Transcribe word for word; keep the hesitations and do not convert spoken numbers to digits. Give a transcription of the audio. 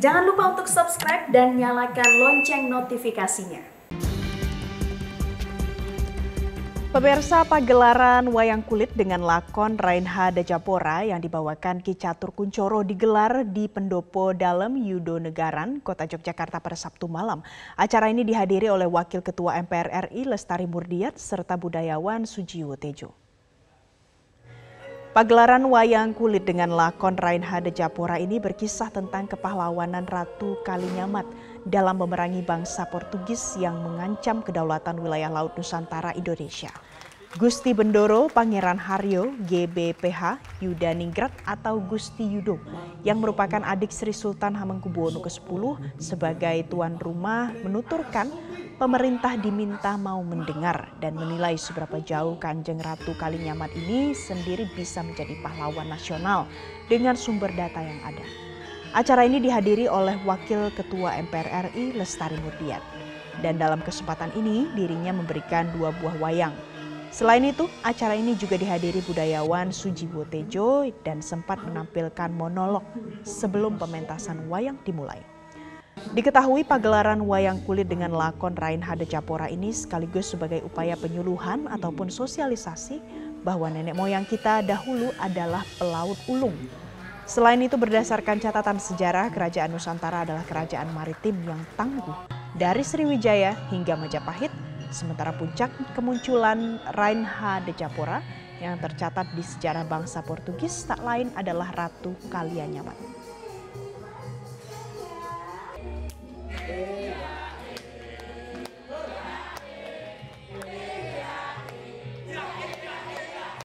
Jangan lupa untuk subscribe dan nyalakan lonceng notifikasinya. Pemirsa, pagelaran wayang kulit dengan lakon Rainha Dejapora yang dibawakan Ki Catur Kuncoro digelar di Pendopo Dalem Yudonegaran, Kota Yogyakarta pada Sabtu malam. Acara ini dihadiri oleh Wakil Ketua M P R R I Lestari Murdiat serta budayawan Sujiwo Tejo. Pagelaran wayang kulit dengan lakon Rainha Dejapora ini berkisah tentang kepahlawanan Ratu Kalinyamat dalam memerangi bangsa Portugis yang mengancam kedaulatan wilayah Laut Nusantara Indonesia. Gusti Bendoro Pangeran Haryo G B P H Yudaningrat atau Gusti Yudo yang merupakan adik Sri Sultan Hamengkubuwono kesepuluh sebagai tuan rumah menuturkan pemerintah diminta mau mendengar dan menilai seberapa jauh Kanjeng Ratu Kalinyamat ini sendiri bisa menjadi pahlawan nasional dengan sumber data yang ada. Acara ini dihadiri oleh Wakil Ketua M P R R I Lestari Murdiat. Dan dalam kesempatan ini dirinya memberikan dua buah wayang. Selain itu, acara ini juga dihadiri budayawan Sujiwo Tejo dan sempat menampilkan monolog sebelum pementasan wayang dimulai. Diketahui pagelaran wayang kulit dengan lakon Rainha Dejapora ini sekaligus sebagai upaya penyuluhan ataupun sosialisasi bahwa nenek moyang kita dahulu adalah pelaut ulung. Selain itu, berdasarkan catatan sejarah, Kerajaan Nusantara adalah kerajaan maritim yang tangguh dari Sriwijaya hingga Majapahit, sementara puncak kemunculan Rainha Dejapora yang tercatat di sejarah bangsa Portugis tak lain adalah Ratu Kalinyamat.